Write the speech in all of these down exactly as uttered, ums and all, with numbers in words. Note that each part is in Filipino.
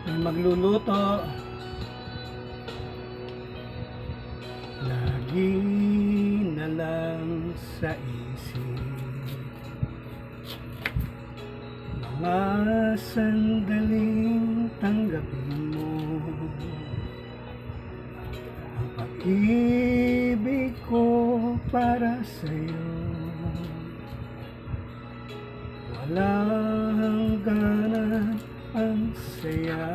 May magluluto, lagi na lang sa isip mga sandaling tanggapin mo ang pag-ibig ko para sa'yo. Walang hangganan ang saya,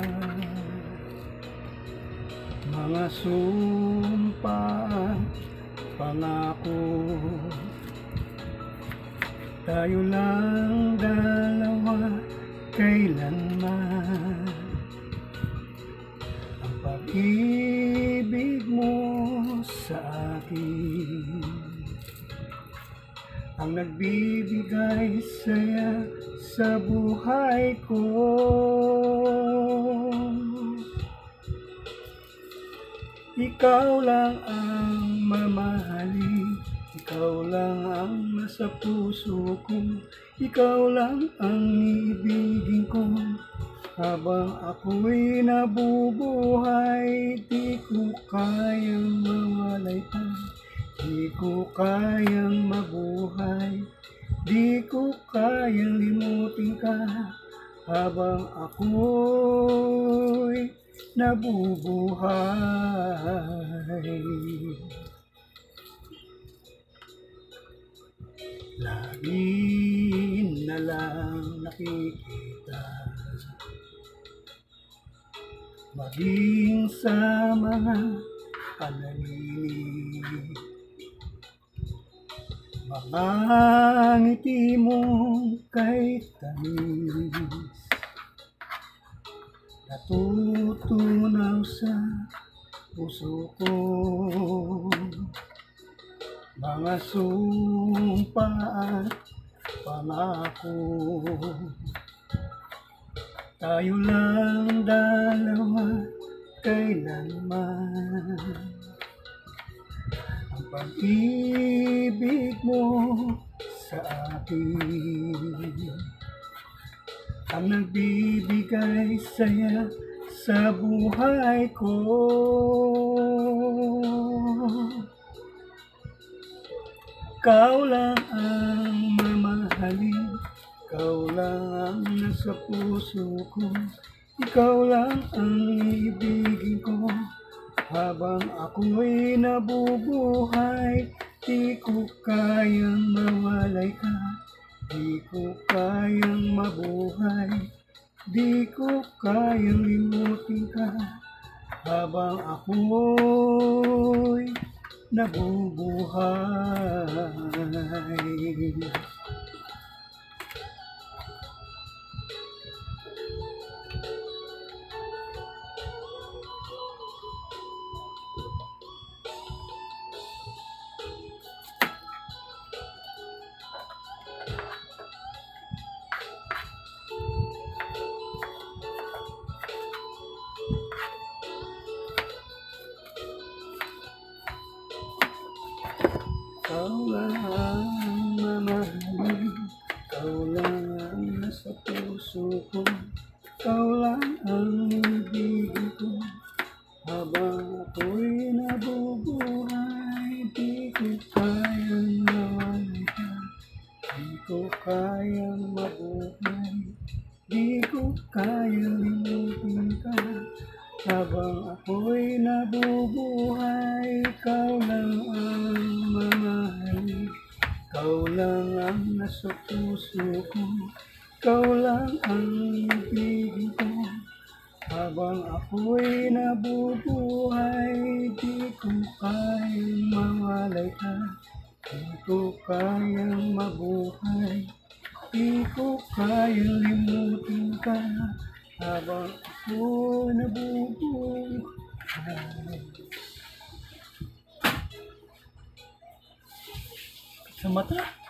mga sumpa at pangako. Tayo lang dalawa kailanman. Ang pag-ibig mo sa akin ang nagbibigay saya sa buhay ko. Ikaw lang ang mamahalin, ikaw lang ang nasa puso ko, ikaw lang ang ibigin ko. Habang ako'y nabubuhay, di ko kayang mawalay ka, di ko kayang mabuhay, di ko kayang limutin ka. Habang ako'y nabubuhay, lagi na lang nakikita, maging sa mga panaginip, mga ngiti mong kahit tamis, natutunaw sa puso ko. Mga sumpa at pangako, tayo lang dalawa kailanman. Ang pag-ibig mo sa akin ang nagbibigay saya sa buhay ko. Ikaw lang ang mamahalin, ikaw lang ang nasa puso ko, ikaw lang ang ibigin ko. Habang ako'y nabubuhay, di ko kayang mawalay ka, di ko kayang mabuhay, di ko kayang limutin ka. Habang ako'y nabubuhay. Ikaw lang ang mamahalin, ikaw lang ang nasa puso ko, ikaw lang ang ibigin ko. Habang ako'y nabubuhay, di ko kayang mawalay ka, di ko kayang mabuhay, di ko kayang limutin ka. Habang ako'y nabubuhay, ikaw lang ang mamahalin, ikaw lang ang nasa puso ko, ikaw lang ang ibigin ko. Habang ako'y nabubuhay, di ko kayang mawalay ka, di ko kayang mabuhay, di ko kayang limutin ka. Habang ako'y nabubuhay. Sa mata?